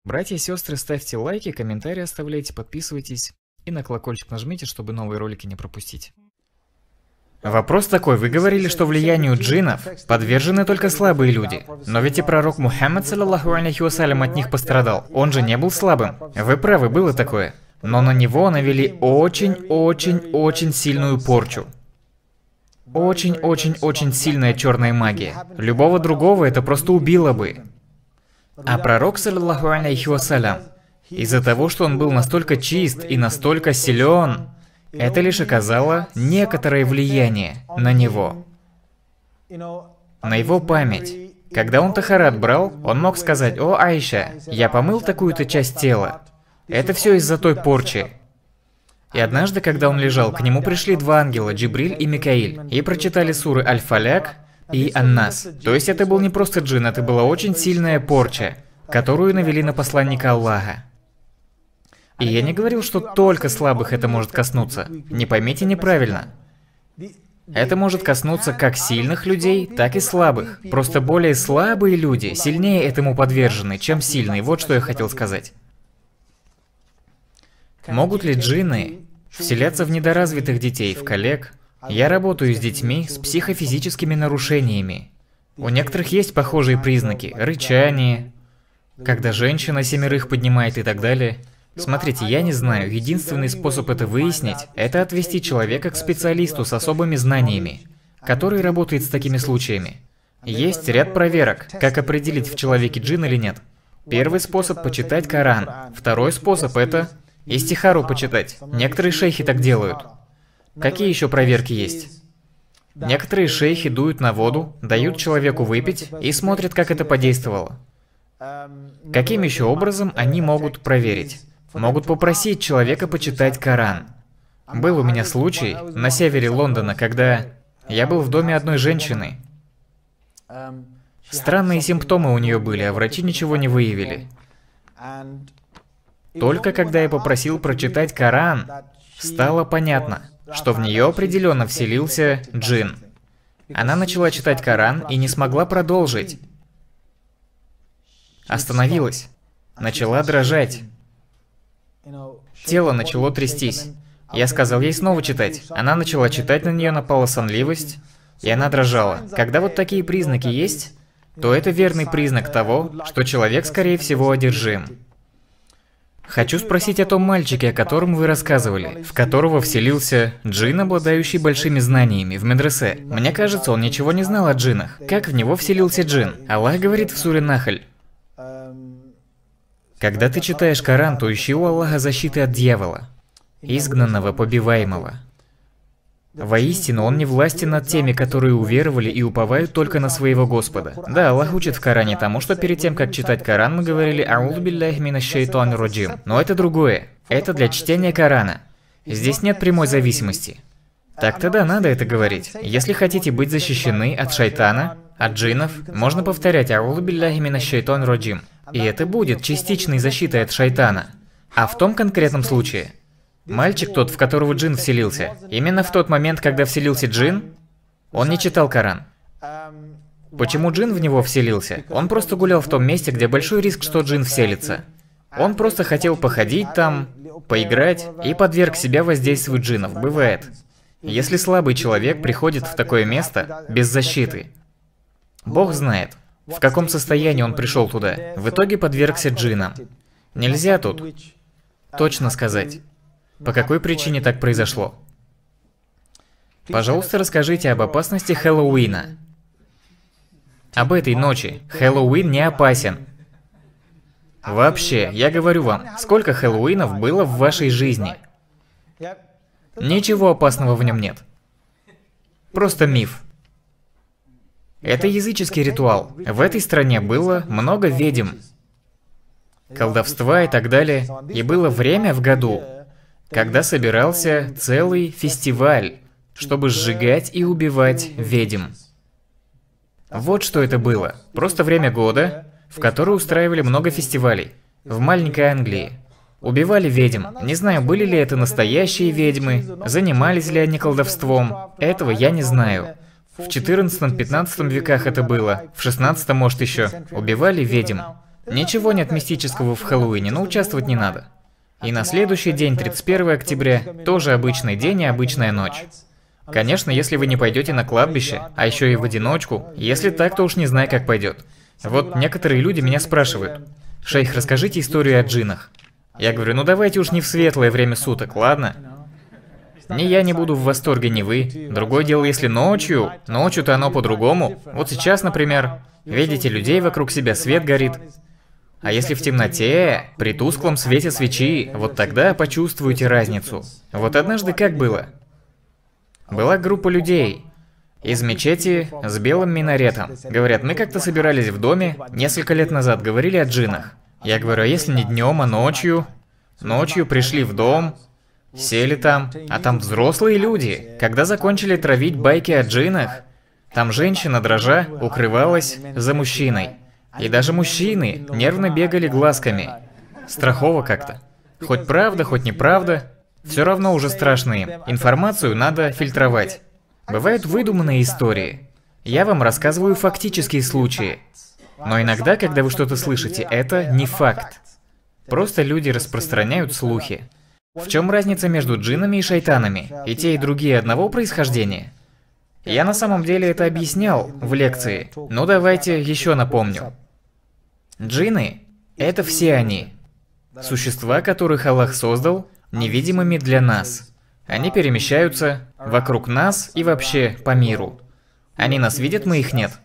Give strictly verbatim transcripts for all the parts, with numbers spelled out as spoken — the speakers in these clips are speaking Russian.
Братья и сестры, ставьте лайки, комментарии оставляйте, подписывайтесь и на колокольчик нажмите, чтобы новые ролики не пропустить. Вопрос такой, вы говорили, что влиянию джиннов подвержены только слабые люди. Но ведь и пророк Мухаммад, саллаллаху алейхи вассалям, от них пострадал. Он же не был слабым. Вы правы, было такое. Но на него навели очень-очень-очень сильную порчу. Очень-очень-очень сильная черная магия. Любого другого это просто убило бы. А пророк, саллаллаху алейхи вассалям, из-за того, что он был настолько чист и настолько силен, это лишь оказало некоторое влияние на него, на его память. Когда он тахарат брал, он мог сказать: «О, Айша, я помыл такую-то часть тела». Это все из-за той порчи. И однажды, когда он лежал, к нему пришли два ангела, Джибриль и Микаиль, и прочитали суры Аль-Фаляк и Ан-Нас. То есть это был не просто джин, это была очень сильная порча, которую навели на посланника Аллаха. И я не говорил, что только слабых это может коснуться. Не поймите неправильно. Это может коснуться как сильных людей, так и слабых. Просто более слабые люди сильнее этому подвержены, чем сильные. Вот что я хотел сказать. Могут ли джинны вселяться в недоразвитых детей, в коллег? Я работаю с детьми с психофизическими нарушениями. У некоторых есть похожие признаки. Рычание, когда женщина семерых поднимает и так далее. Смотрите, я не знаю, единственный способ это выяснить, это отвести человека к специалисту с особыми знаниями, который работает с такими случаями. Есть ряд проверок, как определить, в человеке джин или нет. Первый способ – почитать Коран. Второй способ – это истихару почитать. Некоторые шейхи так делают. Какие еще проверки есть? Некоторые шейхи дуют на воду, дают человеку выпить и смотрят, как это подействовало. Каким еще образом они могут проверить? Могут попросить человека почитать Коран. Был у меня случай на севере Лондона, когда я был в доме одной женщины. Странные симптомы у нее были, а врачи ничего не выявили. Только когда я попросил прочитать Коран, стало понятно, что в нее определенно вселился джин. Она начала читать Коран и не смогла продолжить. Остановилась. Начала дрожать. Тело начало трястись. Я сказал ей снова читать. Она начала читать, на нее напала сонливость, и она дрожала. Когда вот такие признаки есть, то это верный признак того, что человек, скорее всего, одержим. Хочу спросить о том мальчике, о котором вы рассказывали, в которого вселился джин, обладающий большими знаниями, в медресе. Мне кажется, он ничего не знал о джиннах. Как в него вселился джин? Аллах говорит в суре Нахль: когда ты читаешь Коран, то ищи у Аллаха защиты от дьявола, изгнанного, побиваемого. Воистину, он не властен над теми, которые уверовали и уповают только на своего Господа. Да, Аллах учит в Коране тому, что перед тем, как читать Коран, мы говорили «Аузу билляхи минаш шайтанир раджим». Но это другое. Это для чтения Корана. Здесь нет прямой зависимости. Так-то да, надо это говорить. Если хотите быть защищены от шайтана, от джиннов, можно повторять «Аузу билляхи минаш шайтанир раджим». И это будет частичной защитой от шайтана. А в том конкретном случае, мальчик тот, в которого джин вселился, именно в тот момент, когда вселился джин, он не читал Коран. Почему джин в него вселился? Он просто гулял в том месте, где большой риск, что джин вселится. Он просто хотел походить там, поиграть и подверг себя воздействию джиннов. Бывает. Если слабый человек приходит в такое место без защиты, Бог знает, в каком состоянии он пришел туда. В итоге подвергся джиннам. Нельзя тут точно сказать, по какой причине так произошло. Пожалуйста, расскажите об опасности Хэллоуина. Об этой ночи. Хэллоуин не опасен. Вообще, я говорю вам, сколько Хэллоуинов было в вашей жизни? Ничего опасного в нем нет. Просто миф. Это языческий ритуал. В этой стране было много ведьм, колдовства и так далее. И было время в году, когда собирался целый фестиваль, чтобы сжигать и убивать ведьм. Вот что это было. Просто время года, в которое устраивали много фестивалей. В маленькой Англии. Убивали ведьм. Не знаю, были ли это настоящие ведьмы, занимались ли они колдовством. Этого я не знаю. В четырнадцатом-пятнадцатом веках это было. В шестнадцатом, может, еще. Убивали ведьм. Ничего нет мистического в Хэллоуине, но участвовать не надо. И на следующий день, тридцать первого октября, тоже обычный день и обычная ночь. Конечно, если вы не пойдете на кладбище, а еще и в одиночку, если так, то уж не знаю, как пойдет. Вот некоторые люди меня спрашивают: «Шейх, расскажите историю о джиннах». Я говорю: ну давайте уж не в светлое время суток, ладно? Ни я не буду в восторге, ни вы. Другое дело, если ночью. Ночью-то оно по-другому. Вот сейчас, например, видите людей вокруг себя, свет горит. А если в темноте, при тусклом свете свечи, вот тогда почувствуете разницу. Вот однажды как было? Была группа людей из мечети с белым минаретом. Говорят, мы как-то собирались в доме, несколько лет назад говорили о джиннах. Я говорю: а если не днем, а ночью? Ночью пришли в дом, сели там, а там взрослые люди. Когда закончили травить байки о джиннах, там женщина, дрожа, укрывалась за мужчиной. И даже мужчины нервно бегали глазками. Страхово как-то. Хоть правда, хоть неправда, все равно уже страшно им. Информацию надо фильтровать. Бывают выдуманные истории. Я вам рассказываю фактические случаи. Но иногда, когда вы что-то слышите, это не факт. Просто люди распространяют слухи. В чем разница между джиннами и шайтанами? И те, и другие одного происхождения? Я на самом деле это объяснял в лекции, но давайте еще напомню. Джинны — это все они. Существа, которых Аллах создал невидимыми для нас. Они перемещаются вокруг нас и вообще по миру. Они нас видят, мы их нет.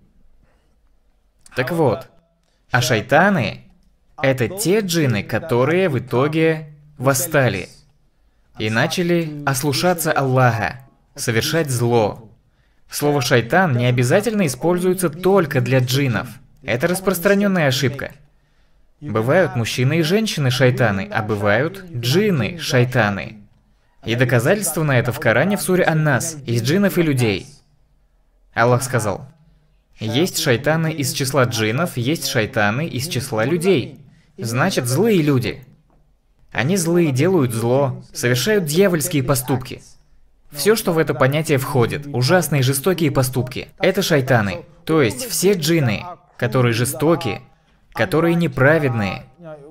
Так вот, а шайтаны — это те джинны, которые в итоге восстали и начали ослушаться Аллаха, совершать зло. Слово «шайтан» не обязательно используется только для джиннов. Это распространенная ошибка. Бывают мужчины и женщины-шайтаны, а бывают джинны-шайтаны. И доказательство на это в Коране в суре Ан-Нас, из джиннов и людей. Аллах сказал: есть шайтаны из числа джиннов, есть шайтаны из числа людей. Значит, злые люди. Они злые, делают зло, совершают дьявольские поступки. Все, что в это понятие входит, ужасные жестокие поступки, это шайтаны. То есть все джинны, которые жестоки, которые неправедные,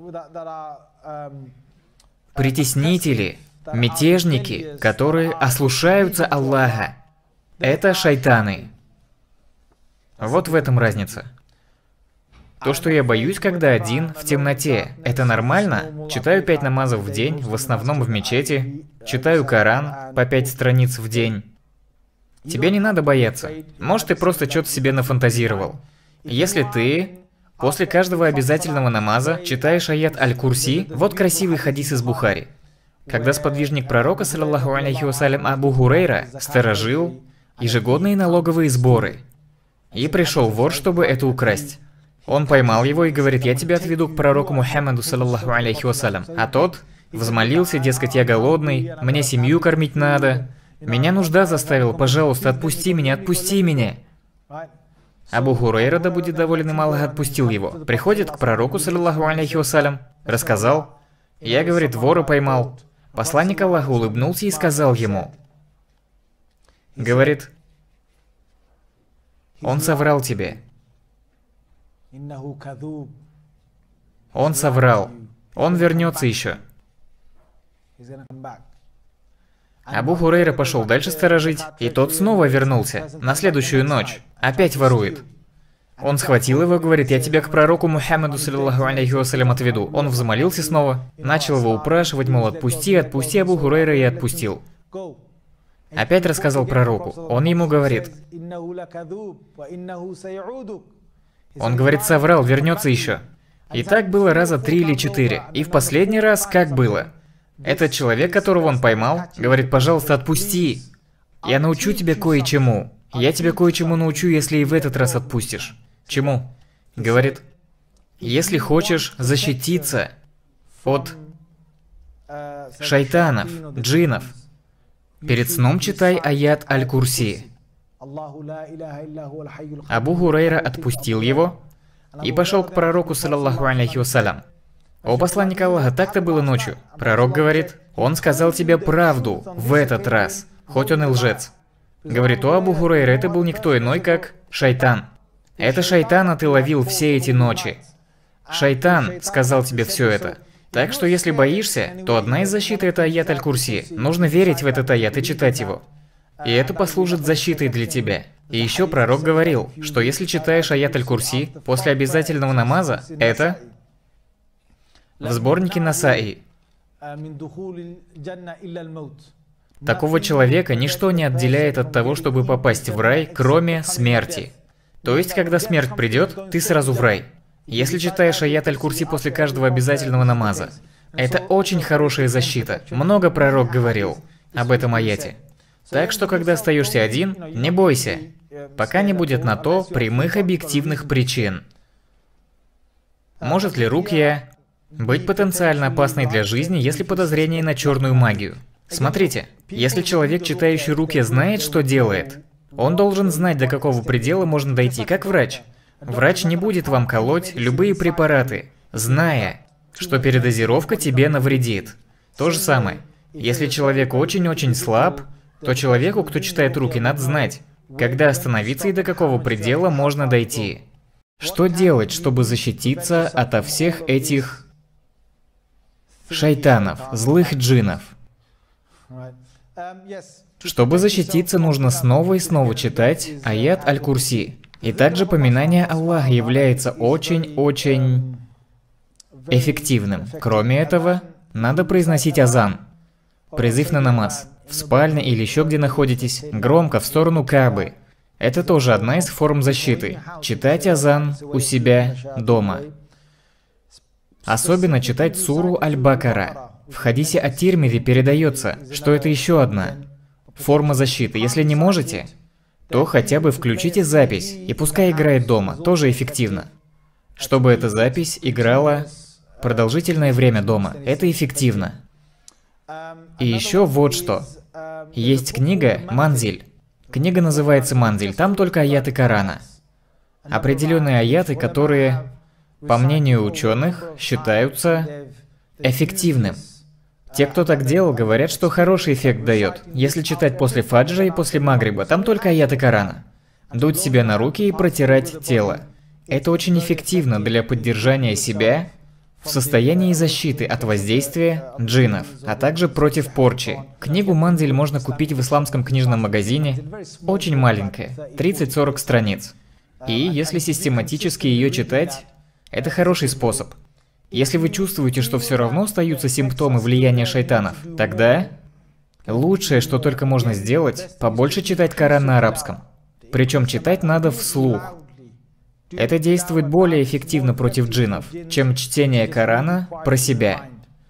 притеснители, мятежники, которые ослушаются Аллаха, это шайтаны. Вот в этом разница. То, что я боюсь, когда один в темноте, это нормально? Читаю пять намазов в день, в основном в мечети. Читаю Коран по пять страниц в день. Тебе не надо бояться. Может, ты просто что-то себе нафантазировал. Если ты после каждого обязательного намаза читаешь аят Аль-Курси, вот красивый хадис из Бухари. Когда сподвижник пророка, саллаллаху алейхи вассалям, Абу Хурейра сторожил ежегодные налоговые сборы. И пришел вор, чтобы это украсть. Он поймал его и говорит: я тебя отведу к пророку Мухаммаду, саллаллаху алейхи вассалям. А тот взмолился, дескать, я голодный, мне семью кормить надо, меня нужда заставила, пожалуйста, отпусти меня, отпусти меня. Абу Хурейра, да будет доволен им Аллах, отпустил его. Приходит к пророку, саллаллаху алейхи вассалям, рассказал. Я, говорит, вора поймал. Посланник Аллаха улыбнулся и сказал ему, говорит: он соврал тебе. Он соврал. Он вернется еще. Абу Хурейра пошел дальше сторожить, и тот снова вернулся, на следующую ночь. Опять ворует. Он схватил его, говорит: я тебя к пророку Мухаммаду, саллаллаху алейхи вассалям, отведу. Он взмолился снова, начал его упрашивать, мол, отпусти, отпусти Абу Хурейра, и отпустил. Опять рассказал пророку. Он ему говорит, он говорит, соврал, вернется еще. И так было раза три или четыре. И в последний раз как было? Этот человек, которого он поймал, говорит: пожалуйста, отпусти. Я научу тебя кое-чему. Я тебя кое-чему научу, если и в этот раз отпустишь. Чему? Говорит: если хочешь защититься от шайтанов, джиннов, перед сном читай аят Аль-Курси. Абу Хурейра отпустил его и пошел к пророку, саллаллаху алейхи вассалям. О посланник Аллаха, так-то было ночью. Пророк говорит: он сказал тебе правду в этот раз, хоть он и лжец. Говорит: о Абу Хурейра, это был никто иной, как шайтан. Это шайтана ты ловил все эти ночи. Шайтан сказал тебе все это. Так что если боишься, то одна из защит это аят аль-Курси. Нужно верить в этот аят и читать его. И это послужит защитой для тебя. И еще пророк говорил, что если читаешь аят аль-Курси после обязательного намаза, это в сборнике Насаи. Такого человека ничто не отделяет от того, чтобы попасть в рай, кроме смерти. То есть, когда смерть придет, ты сразу в рай. Если читаешь аят аль-Курси после каждого обязательного намаза, это очень хорошая защита. Много пророк говорил об этом аяте. Так что, когда остаешься один, не бойся, пока не будет на то прямых объективных причин. Может ли рукья быть потенциально опасной для жизни, если подозрение на черную магию? Смотрите, если человек, читающий рукья, знает, что делает, он должен знать, до какого предела можно дойти, как врач. Врач не будет вам колоть любые препараты, зная, что передозировка тебе навредит. То же самое, если человек очень-очень слаб, то человеку, кто читает руки, надо знать, когда остановиться и до какого предела можно дойти. Что делать, чтобы защититься ото всех этих шайтанов, злых джиннов? Чтобы защититься, нужно снова и снова читать аят аль-Курси. И также поминание Аллаха является очень-очень эффективным. Кроме этого, надо произносить азан, призыв на намаз, в спальне или еще где находитесь, громко в сторону Каабы. Это тоже одна из форм защиты. Читать азан у себя дома. Особенно читать суру Аль-Бакара. В хадисе ат-Тирмизи передается, что это еще одна форма защиты. Если не можете, то хотя бы включите запись, и пускай играет дома, тоже эффективно. Чтобы эта запись играла продолжительное время дома, это эффективно. И еще вот что. Есть книга «Манзиль». Книга называется «Манзиль», там только аяты Корана. Определенные аяты, которые, по мнению ученых, считаются эффективным. Те, кто так делал, говорят, что хороший эффект дает. Если читать после фаджра и после магриба, там только аяты Корана. Дуть себе на руки и протирать тело. Это очень эффективно для поддержания себя в состоянии защиты от воздействия джиннов, а также против порчи. Книгу «Манзиль» можно купить в исламском книжном магазине. Очень маленькая, тридцать-сорок страниц. И если систематически ее читать, это хороший способ. Если вы чувствуете, что все равно остаются симптомы влияния шайтанов, тогда лучшее, что только можно сделать, побольше читать Коран на арабском. Причем читать надо вслух. Это действует более эффективно против джиннов, чем чтение Корана про себя.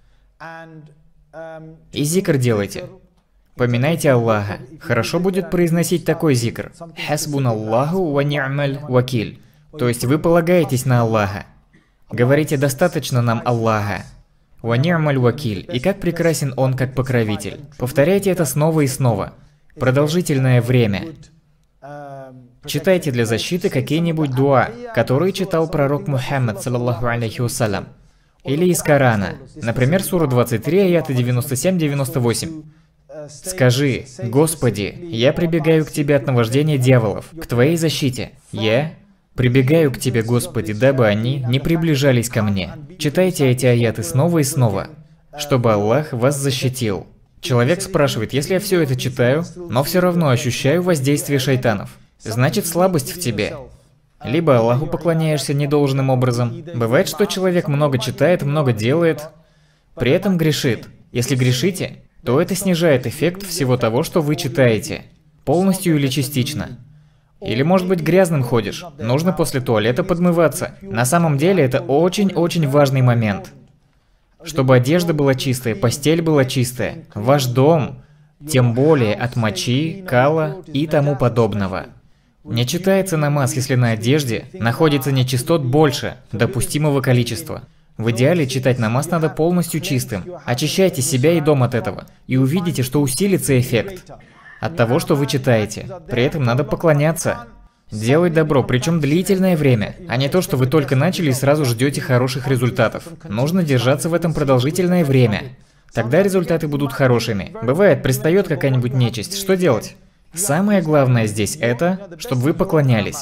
И зикр делайте. Поминайте Аллаха. Хорошо будет произносить такой зикр. Хасбуналлаху ва ни'маль вакиль. То есть вы полагаетесь на Аллаха. Говорите, достаточно нам Аллаха. Ва ни'маль вакиль. И как прекрасен Он как покровитель. Повторяйте это снова и снова. Продолжительное время. Читайте для защиты какие-нибудь дуа, которые читал пророк Мухаммад, саллаллаху алейхи вассалям. Или из Корана. Например, сура двадцать три, аяты девяносто семь девяносто восемь. Скажи: Господи, я прибегаю к Тебе от наваждения дьяволов, к Твоей защите. Я прибегаю к Тебе, Господи, дабы они не приближались ко мне. Читайте эти аяты снова и снова, чтобы Аллах вас защитил. Человек спрашивает: если я все это читаю, но все равно ощущаю воздействие шайтанов, значит, слабость в тебе. Либо Аллаху поклоняешься недолжным образом. Бывает, что человек много читает, много делает, при этом грешит. Если грешите, то это снижает эффект всего того, что вы читаете. Полностью или частично. Или, может быть, грязным ходишь. Нужно после туалета подмываться. На самом деле, это очень-очень важный момент. Чтобы одежда была чистая, постель была чистая. Ваш дом, тем более от мочи, кала и тому подобного. Не читается намаз, если на одежде находится нечистот больше допустимого количества. В идеале читать намаз надо полностью чистым. Очищайте себя и дом от этого, и увидите, что усилится эффект от того, что вы читаете. При этом надо поклоняться, делать добро, причем длительное время, а не то, что вы только начали и сразу ждете хороших результатов. Нужно держаться в этом продолжительное время. Тогда результаты будут хорошими. Бывает, пристает какая-нибудь нечисть. Что делать? Самое главное здесь это, чтобы вы поклонялись.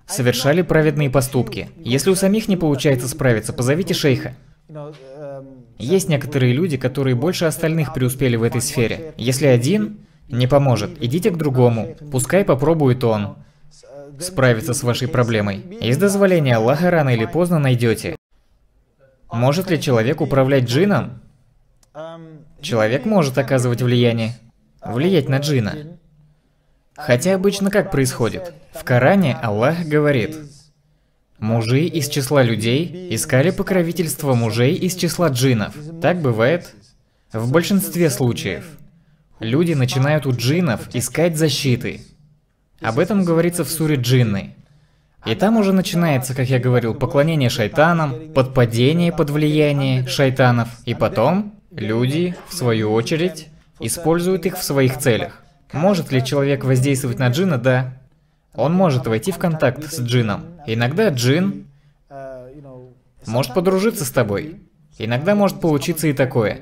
совершали праведные поступки. Если у самих не получается справиться, позовите шейха. Есть некоторые люди, которые больше остальных преуспели в этой сфере. Если один не поможет, идите к другому. Пускай попробует он справиться с вашей проблемой. И с дозволения Аллаха рано или поздно найдете. Может ли человек управлять джинном? Человек может оказывать влияние. Влиять на джинна. Хотя обычно как происходит? В Коране Аллах говорит: мужи из числа людей искали покровительство мужей из числа джиннов. Так бывает в большинстве случаев. Люди начинают у джиннов искать защиты. Об этом говорится в суре Джинны. И там уже начинается, как я говорил, поклонение шайтанам, подпадение под влияние шайтанов. И потом люди, в свою очередь, используют их в своих целях. Может ли человек воздействовать на джинна? Да. Он может войти в контакт с джинном. Иногда джин может подружиться с тобой. Иногда может получиться и такое.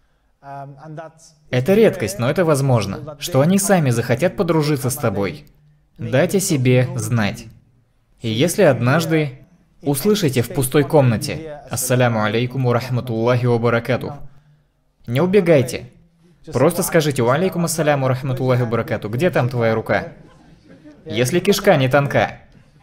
Это редкость, но это возможно, что они сами захотят подружиться с тобой. Дать о себе знать. И если однажды услышите в пустой комнате «Ассаляму алейкум ва рахматуллахи ва баракатух», не убегайте. Просто скажите «Ва алейкум ассаляму ва рахматуллахи ва баракатух», где там твоя рука? Если кишка не тонка.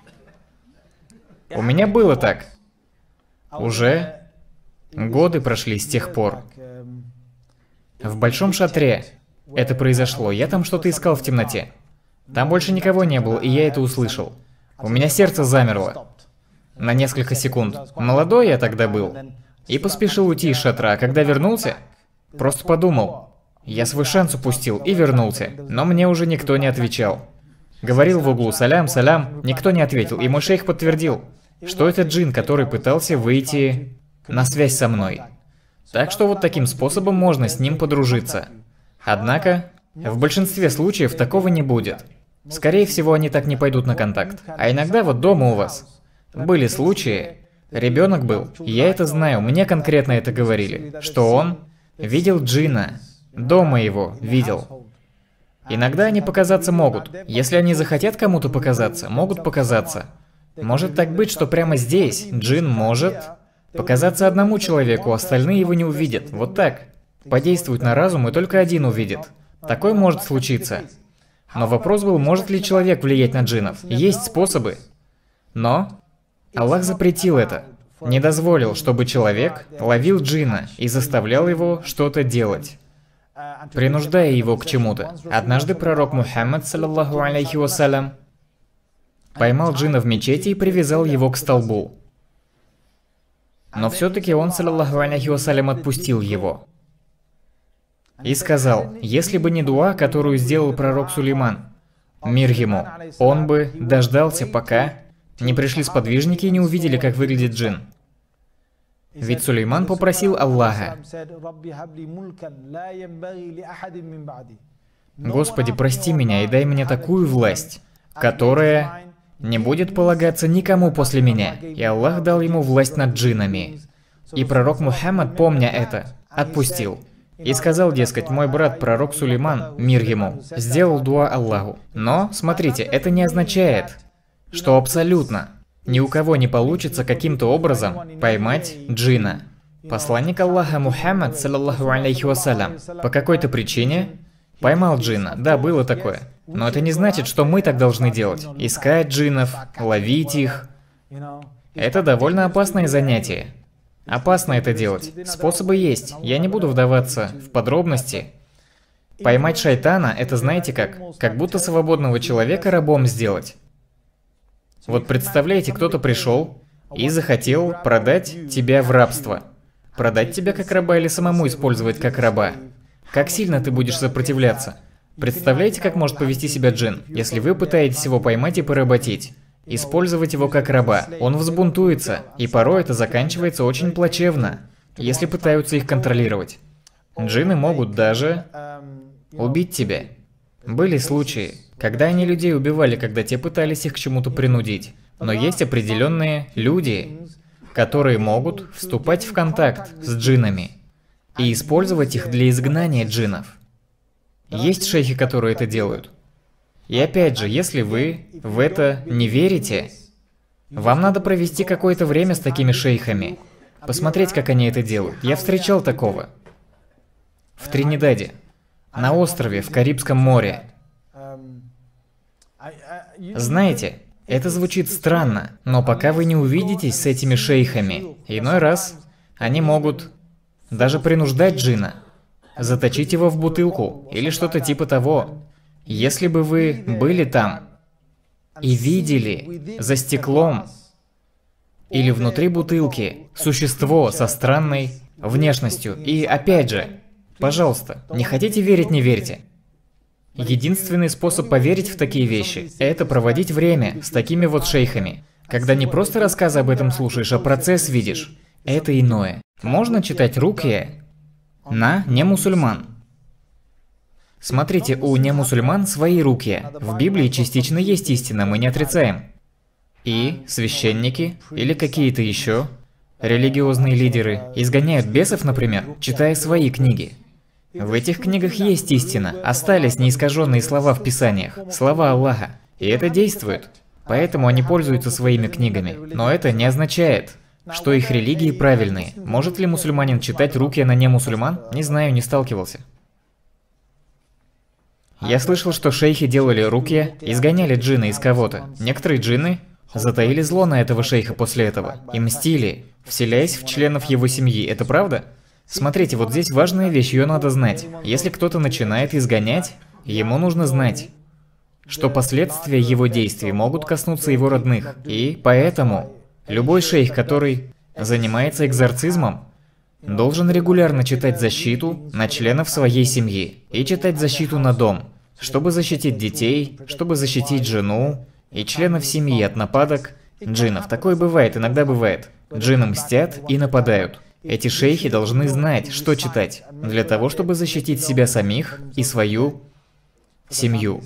У меня было так. Уже годы прошли с тех пор. В большом шатре это произошло. Я там что-то искал в темноте. Там больше никого не было, и я это услышал. У меня сердце замерло. На несколько секунд. Молодой я тогда был. И поспешил уйти из шатра. А когда вернулся, просто подумал. Я свой шанс упустил и вернулся. Но мне уже никто не отвечал. Говорил в углу «Салям, салям», никто не ответил. И мой шейх подтвердил, что это джин, который пытался выйти на связь со мной. Так что вот таким способом можно с ним подружиться. Однако, в большинстве случаев такого не будет. Скорее всего, они так не пойдут на контакт. А иногда вот дома у вас были случаи, ребенок был, я это знаю, мне конкретно это говорили, что он видел джинна, дома его видел. Иногда они показаться могут. Если они захотят кому-то показаться, могут показаться. Может так быть, что прямо здесь джин может показаться одному человеку, остальные его не увидят. Вот так. Подействует на разум, и только один увидит. Такое может случиться. Но вопрос был, может ли человек влиять на джиннов. Есть способы. Но Аллах запретил это. Не дозволил, чтобы человек ловил джинна и заставлял его что-то делать, принуждая его к чему-то. Однажды пророк Мухаммад, саллаллаху алейхи вассалям, поймал джинна в мечети и привязал его к столбу. Но все-таки он, саллаллаху алейхи вассалям, отпустил его. И сказал, если бы не дуа, которую сделал пророк Сулейман, мир ему, он бы дождался, пока не пришли сподвижники и не увидели, как выглядит джин. Ведь Сулейман попросил Аллаха: «Господи, прости меня и дай мне такую власть, которая не будет полагаться никому после меня». И Аллах дал ему власть над джиннами. И пророк Мухаммад, помня это, отпустил. И сказал, дескать, мой брат, пророк Сулейман, мир ему, сделал дуа Аллаху. Но, смотрите, это не означает, что абсолютно ни у кого не получится каким-то образом поймать джинна. Посланник Аллаха Мухаммад, саллаллаху алейхи вассалям, по какой-то причине поймал джинна. Да, было такое. Но это не значит, что мы так должны делать. Искать джиннов, ловить их. Это довольно опасное занятие. Опасно это делать. Способы есть. Я не буду вдаваться в подробности. Поймать шайтана, это знаете как? Как будто свободного человека рабом сделать. Вот представляете, кто-то пришел и захотел продать тебя в рабство. Продать тебя как раба или самому использовать как раба. Как сильно ты будешь сопротивляться? Представляете, как может повести себя джин, если вы пытаетесь его поймать и поработить? Использовать его как раба. Он взбунтуется, и порой это заканчивается очень плачевно, если пытаются их контролировать. Джинны могут даже убить тебя. Были случаи, когда они людей убивали, когда те пытались их к чему-то принудить. Но есть определенные люди, которые могут вступать в контакт с джиннами и использовать их для изгнания джиннов. Есть шейхи, которые это делают. И опять же, если вы в это не верите, Вам надо провести какое-то время с такими шейхами. Посмотреть, как они это делают. Я встречал такого. В Тринидаде. На острове, в Карибском море. Знаете, это звучит странно, но пока вы не увидитесь с этими шейхами, иной раз они могут даже принуждать джинна, заточить его в бутылку или что-то типа того. Если бы вы были там и видели за стеклом или внутри бутылки существо со странной внешностью, и опять же, пожалуйста, не хотите верить, не верьте. Единственный способ поверить в такие вещи – это проводить время с такими вот шейхами. Когда не просто рассказы об этом слушаешь, а процесс видишь. Это иное. Можно читать рукья на немусульман. Смотрите, у немусульман свои рукья. В Библии частично есть истина, мы не отрицаем. И священники или какие-то еще религиозные лидеры изгоняют бесов, например, читая свои книги. В этих книгах есть истина, остались неискаженные слова в Писаниях, слова Аллаха, и это действует. Поэтому они пользуются своими книгами. Но это не означает, что их религии правильные. Может ли мусульманин читать рукья на немусульман? Не знаю, не сталкивался. Я слышал, что шейхи делали рукья, изгоняли джинна из кого-то. Некоторые джинны затаили зло на этого шейха после этого и мстили, вселяясь в членов его семьи. Это правда? Смотрите, вот здесь важная вещь, ее надо знать. Если кто-то начинает изгонять, ему нужно знать, что последствия его действий могут коснуться его родных. И поэтому любой шейх, который занимается экзорцизмом, должен регулярно читать защиту на членов своей семьи и читать защиту на дом, чтобы защитить детей, чтобы защитить жену и членов семьи от нападок джиннов. Такое бывает, иногда бывает. Джинны мстят и нападают. Эти шейхи должны знать, что читать, для того, чтобы защитить себя самих и свою семью.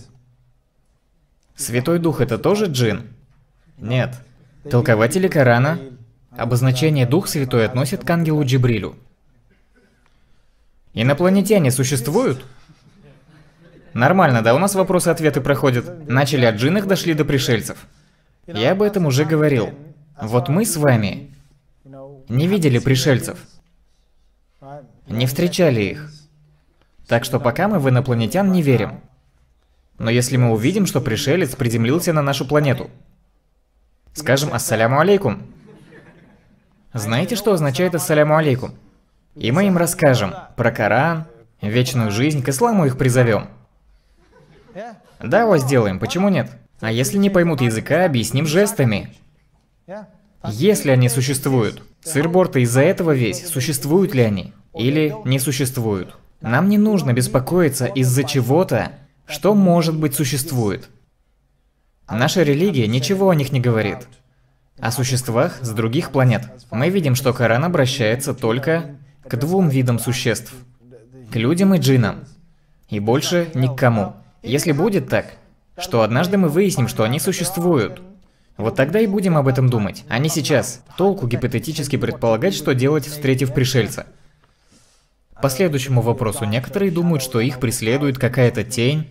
Святой Дух — это тоже джин? Нет. Толкователи Корана обозначение Дух Святой относят к ангелу Джибрилю. Инопланетяне существуют? Нормально, да, у нас вопросы-ответы проходят. Начали от джиннах, дошли до пришельцев. Я об этом уже говорил. Вот мы с вами не видели пришельцев, не встречали их. Так что пока мы в инопланетян не верим. Но если мы увидим, что пришелец приземлился на нашу планету, скажем «Ассаляму алейкум». Знаете, что означает «Ассаляму алейкум»? И мы им расскажем про Коран, вечную жизнь, к исламу их призовем. Да, вот сделаем, почему нет? А если не поймут языка, объясним жестами. Если они существуют. Сыр-бор-то из-за этого весь, существуют ли они или не существуют. Нам не нужно беспокоиться из-за чего-то, что, может быть, существует. Наша религия ничего о них не говорит. О существах с других планет. Мы видим, что Коран обращается только к двум видам существ. К людям и джиннам. И больше ни к кому. Если будет так, что однажды мы выясним, что они существуют, вот тогда и будем об этом думать, а не сейчас. Толку гипотетически предполагать, что делать, встретив пришельца. По следующему вопросу, некоторые думают, что их преследует какая-то тень.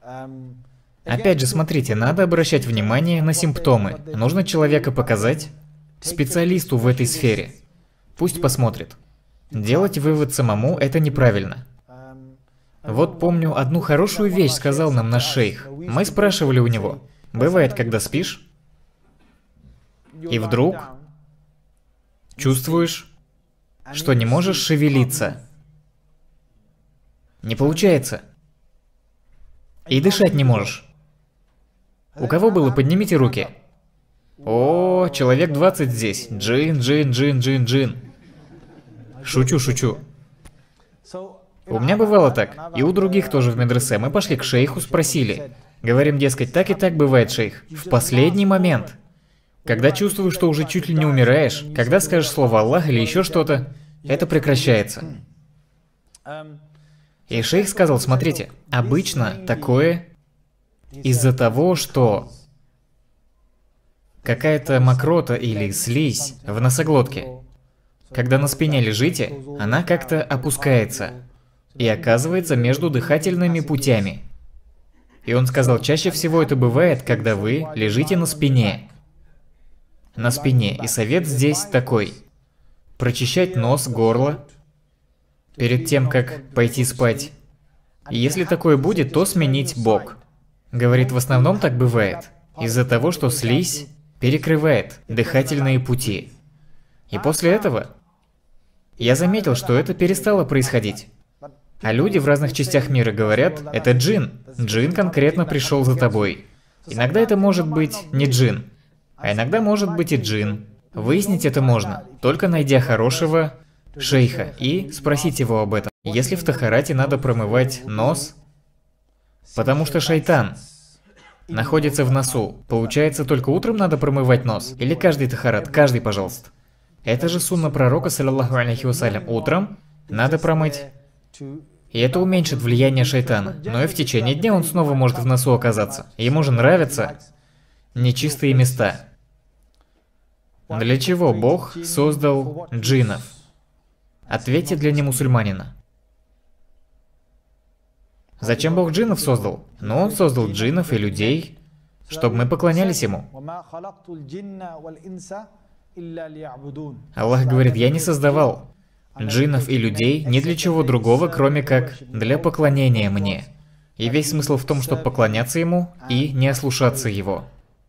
Опять же, смотрите, надо обращать внимание на симптомы. Нужно человека показать специалисту в этой сфере. Пусть посмотрит. Делать вывод самому – это неправильно. Вот помню, одну хорошую вещь сказал нам наш шейх. Мы спрашивали у него, бывает, когда спишь, и вдруг чувствуешь, что не можешь шевелиться. Не получается. И дышать не можешь. У кого было? Поднимите руки. О, человек двадцать здесь. Джин, джин, джин, джин, джин. Шучу, шучу. У меня бывало так. И у других тоже в медресе. Мы пошли к шейху, спросили. Говорим, дескать, так и так бывает, шейх. В последний момент, когда чувствуешь, что уже чуть ли не умираешь, когда скажешь слово Аллах или еще что-то, это прекращается. И шейх сказал, смотрите, обычно такое из-за того, что какая-то мокрота или слизь в носоглотке, когда на спине лежите, она как-то опускается и оказывается между дыхательными путями. И он сказал, чаще всего это бывает, когда вы лежите на спине. на спине. И совет здесь такой. Прочищать нос, горло перед тем, как пойти спать. И если такое будет, то сменить бок. Говорит, в основном так бывает. Из-за того, что слизь перекрывает дыхательные пути. И после этого я заметил, что это перестало происходить. А люди в разных частях мира говорят, это джин. Джин конкретно пришел за тобой. Иногда это может быть не джин, а иногда может быть и джин. Выяснить это можно, только найдя хорошего шейха и спросить его об этом. Если в тахарате надо промывать нос, потому что шайтан находится в носу, получается, только утром надо промывать нос? Или каждый тахарат? Каждый, пожалуйста. Это же сунна пророка, саллаллаху алейхи вассалям. Утром надо промыть. И это уменьшит влияние шайтана. Но и в течение дня он снова может в носу оказаться. Ему же нравятся нечистые места. Для чего Бог создал джиннов? Ответьте для немусульманина. Зачем Бог джиннов создал? Ну, Он создал джиннов и людей, чтобы мы поклонялись Ему. Аллах говорит, я не создавал джиннов и людей ни для чего другого, кроме как для поклонения Мне. И весь смысл в том, чтобы поклоняться Ему и не ослушаться Его.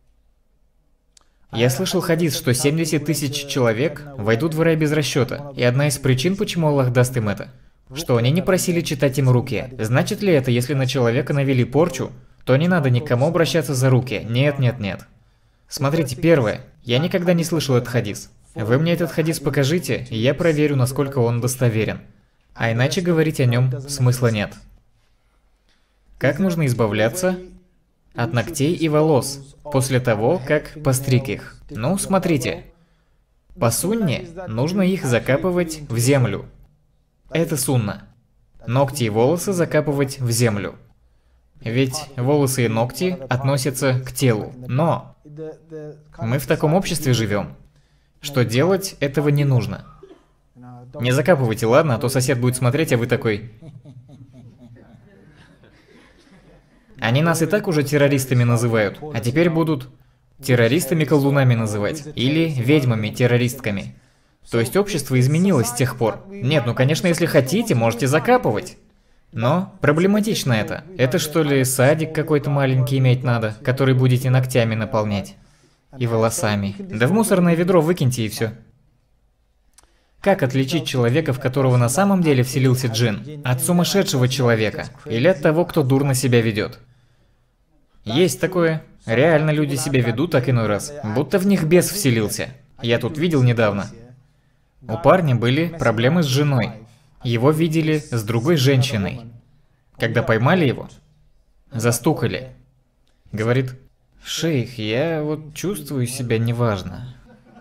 Я слышал хадис, что семьдесят тысяч человек войдут в рай без расчета. И одна из причин, почему Аллах даст им это, что они не просили читать им руки. Значит ли это, если на человека навели порчу, то не надо никому обращаться за руки? Нет, нет, нет. Смотрите, первое. Я никогда не слышал этот хадис. Вы мне этот хадис покажите, и я проверю, насколько он достоверен. А иначе говорить о нем смысла нет. Как нужно избавляться от ногтей и волос после того, как постриг их? Ну, смотрите. По сунне нужно их закапывать в землю. Это сунна. Ногти и волосы закапывать в землю. Ведь волосы и ногти относятся к телу. Но мы в таком обществе живем, что делать этого не нужно. Не закапывайте, ладно, а то сосед будет смотреть, а вы такой... Они нас и так уже террористами называют, а теперь будут террористами-колдунами называть. Или ведьмами-террористками. То есть общество изменилось с тех пор. Нет, ну конечно, если хотите, можете закапывать. Но проблематично это. Это что ли садик какой-то маленький иметь надо, который будете ногтями наполнять? И волосами. Да в мусорное ведро выкиньте и все. Как отличить человека, в которого на самом деле вселился джин, от сумасшедшего человека? Или от того, кто дурно себя ведет? Есть такое. Реально люди себя ведут так иной раз, будто в них бес вселился. Я тут видел недавно. У парня были проблемы с женой. Его видели с другой женщиной. Когда поймали его, застукали. Говорит, шейх, я вот чувствую себя неважно.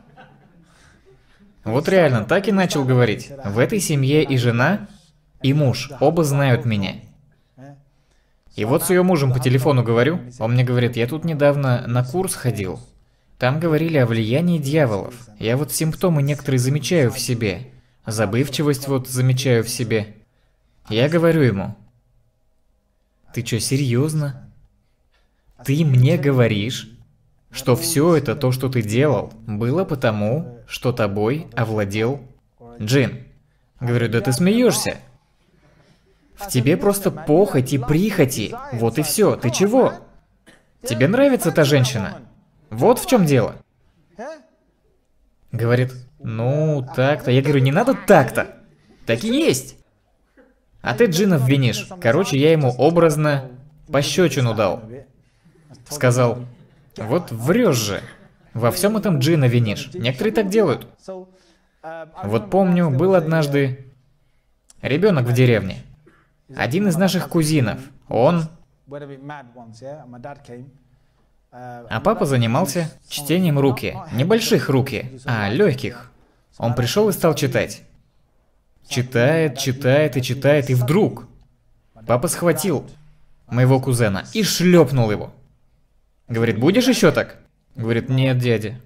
Вот реально, так и начал говорить. В этой семье и жена, и муж, оба знают меня. И вот с ее мужем по телефону говорю, он мне говорит, я тут недавно на курс ходил. Там говорили о влиянии дьяволов. Я вот симптомы некоторые замечаю в себе. Забывчивость вот замечаю в себе. Я говорю ему, ты что, серьезно? Ты мне говоришь, что все это, то, что ты делал, было потому, что тобой овладел джин. Говорю, да ты смеешься. В тебе просто похоть и прихоти. Вот и все. Ты чего? Тебе нравится та женщина? Вот в чем дело. Говорит, ну так-то. Я говорю, не надо так-то. Так и есть. А ты джинов винишь. Короче, я ему образно пощечину дал. Сказал, вот врешь же. Во всем этом джина винишь. Некоторые так делают. Вот помню, был однажды ребенок в деревне. Один из наших кузинов. Он... А папа занимался чтением руки. Небольших руки, а легких. Он пришел и стал читать. Читает, читает и читает, и вдруг... Папа схватил моего кузена и шлепнул его. Говорит, будешь еще так? Говорит, нет, дядя.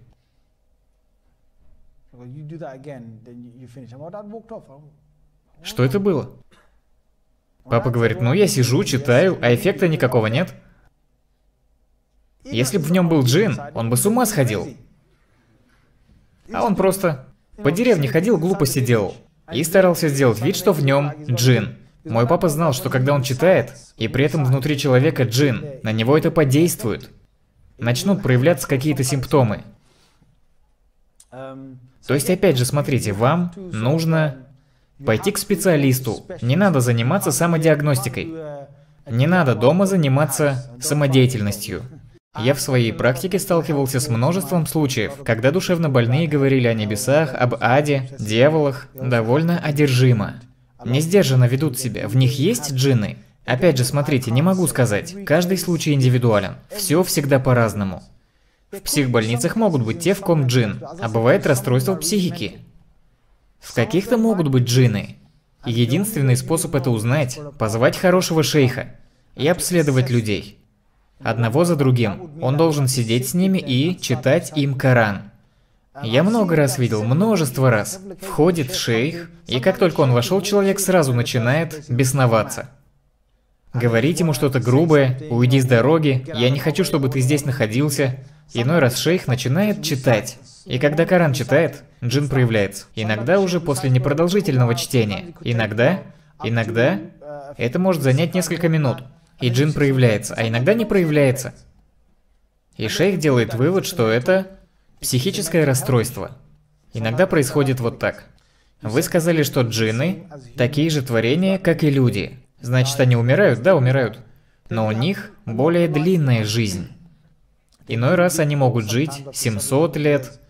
Что это было? Папа говорит, ну я сижу, читаю, а эффекта никакого нет. Если бы в нем был джин, он бы с ума сходил. А он просто по деревне ходил, глупости делал. И старался сделать вид, что в нем джин. Мой папа знал, что когда он читает, и при этом внутри человека джин, на него это подействует. Начнут проявляться какие-то симптомы. То есть, опять же, смотрите, вам нужно пойти к специалисту. Не надо заниматься самодиагностикой. Не надо дома заниматься самодеятельностью. Я в своей практике сталкивался с множеством случаев, когда душевнобольные говорили о небесах, об аде, дьяволах, довольно одержимо. Не сдержанно ведут себя, в них есть джинны. Опять же, смотрите, не могу сказать, каждый случай индивидуален, все всегда по-разному. В психбольницах могут быть те, в ком джин, а бывает расстройство психики. В каких-то могут быть джинны. И единственный способ это узнать – позвать хорошего шейха и обследовать людей. Одного за другим. Он должен сидеть с ними и читать им Коран. Я много раз видел, множество раз. Входит шейх, и как только он вошел, человек сразу начинает бесноваться. Говорить ему что-то грубое, уйди с дороги, я не хочу, чтобы ты здесь находился. Иной раз шейх начинает читать. И когда Коран читает, джин проявляется. Иногда уже после непродолжительного чтения. Иногда, иногда, это может занять несколько минут. И джин проявляется, а иногда не проявляется. И шейх делает вывод, что это психическое расстройство. Иногда происходит вот так. Вы сказали, что джинны такие же творения, как и люди. Значит, они умирают? Да, умирают. Но у них более длинная жизнь. Иной раз они могут жить семьсот лет.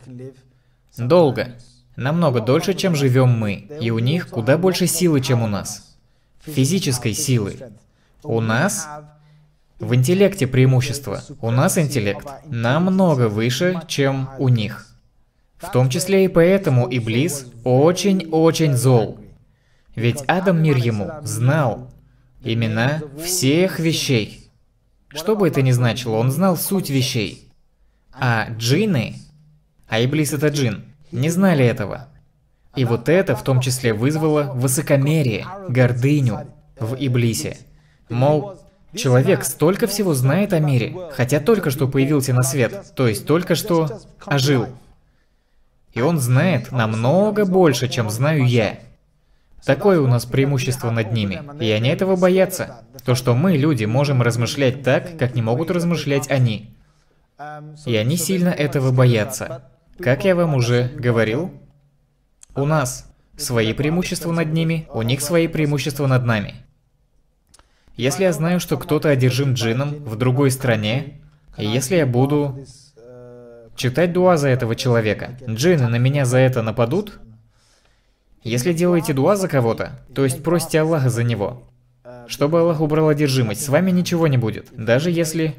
Долго. Намного дольше, чем живем мы. И у них куда больше силы, чем у нас. Физической силы. У нас в интеллекте преимущество. У нас интеллект намного выше, чем у них. В том числе и поэтому Иблис очень-очень зол. Ведь Адам, мир ему, знал имена всех вещей. Что бы это ни значило, он знал суть вещей. А джинны, а Иблис это джин, не знали этого. И вот это в том числе вызвало высокомерие, гордыню в Иблисе. Мол, человек столько всего знает о мире, хотя только что появился на свет, то есть только что ожил. И он знает намного больше, чем знаю я. Такое у нас преимущество над ними, и они этого боятся. То, что мы, люди, можем размышлять так, как не могут размышлять они. И они сильно этого боятся. Как я вам уже говорил, у нас свои преимущества над ними, у них свои преимущества над нами. Если я знаю, что кто-то одержим джинном в другой стране, и если я буду читать дуа за этого человека, джинны на меня за это нападут? Если делаете дуа за кого-то, то есть просите Аллаха за него, чтобы Аллах убрал одержимость, с вами ничего не будет. Даже если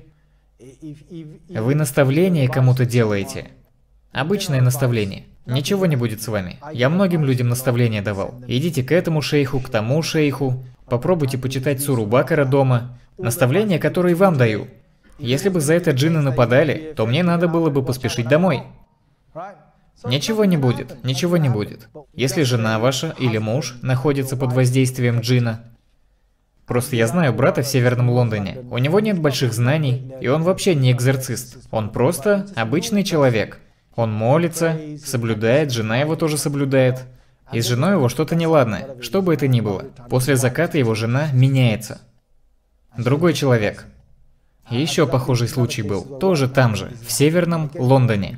вы наставление кому-то делаете, обычное наставление, ничего не будет с вами. Я многим людям наставление давал. Идите к этому шейху, к тому шейху, попробуйте почитать суру Бакара дома. Наставления, которые вам даю. Если бы за это джинны нападали, то мне надо было бы поспешить домой. Ничего не будет, ничего не будет. Если жена ваша или муж находится под воздействием джинна. Просто я знаю брата в Северном Лондоне. У него нет больших знаний, и он вообще не экзорцист. Он просто обычный человек. Он молится, соблюдает, жена его тоже соблюдает. И с женой его что-то неладное, что бы это ни было. После заката его жена меняется. Другой человек. И еще похожий случай был, тоже там же, в Северном Лондоне.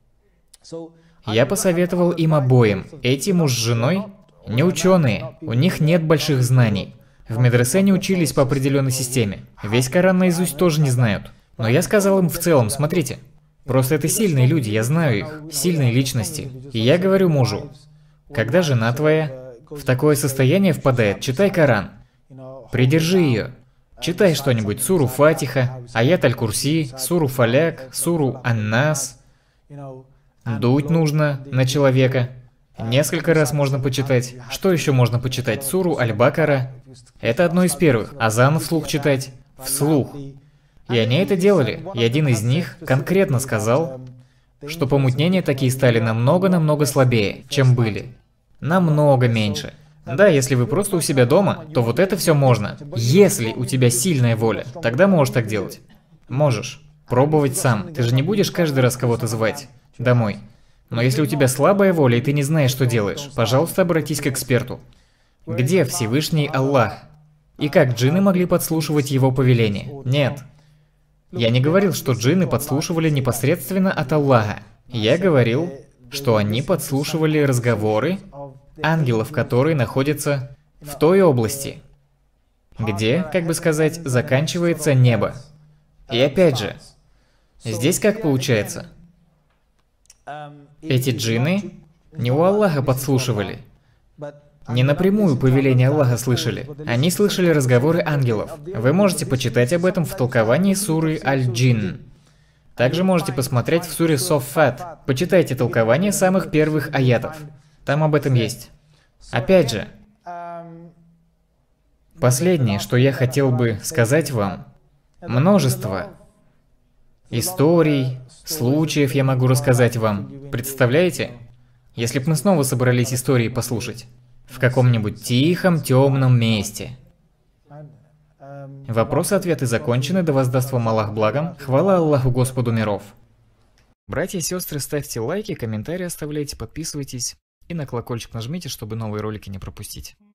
Я посоветовал им обоим. Эти муж с женой не ученые, у них нет больших знаний. В медресе не учились по определенной системе. Весь Коран наизусть тоже не знают. Но я сказал им в целом, смотрите, просто это сильные люди, я знаю их, сильные личности. И я говорю мужу, когда жена твоя в такое состояние впадает, читай Коран, придержи ее. Читай что-нибудь, суру Фатиха, аят Аль-Курси, суру Фаляк, суру Ан-Нас. Дуть нужно на человека. Несколько раз можно почитать. Что еще можно почитать? Суру Аль-Бакара. Это одно из первых. Азан вслух читать. Вслух. И они это делали. И один из них конкретно сказал, что помутнения такие стали намного-намного слабее, чем были. Намного меньше. Да, если вы просто у себя дома, то вот это все можно. Если у тебя сильная воля, тогда можешь так делать. Можешь. Пробовать сам. Ты же не будешь каждый раз кого-то звать домой. Но если у тебя слабая воля и ты не знаешь, что делаешь, пожалуйста, обратись к эксперту. Где Всевышний Аллах? И как джинны могли подслушивать его повеление? Нет. Я не говорил, что джинны подслушивали непосредственно от Аллаха. Я говорил, что они подслушивали разговоры ангелов, которые находятся в той области, где, как бы сказать, заканчивается небо. И опять же, здесь как получается? Эти джинны не у Аллаха подслушивали, не напрямую повеление Аллаха слышали. Они слышали разговоры ангелов. Вы можете почитать об этом в толковании суры Аль-Джин. Также можете посмотреть в суре Соффат. Почитайте толкование самых первых аятов. Там об этом есть. Опять же, последнее, что я хотел бы сказать вам, множество историй, случаев я могу рассказать вам. Представляете? Если бы мы снова собрались истории послушать. В каком-нибудь тихом, темном месте. Вопросы-ответы закончены, да воздаст вам Аллах благом. Хвала Аллаху Господу миров. Братья и сестры, ставьте лайки, комментарии оставляйте, подписывайтесь и на колокольчик нажмите, чтобы новые ролики не пропустить.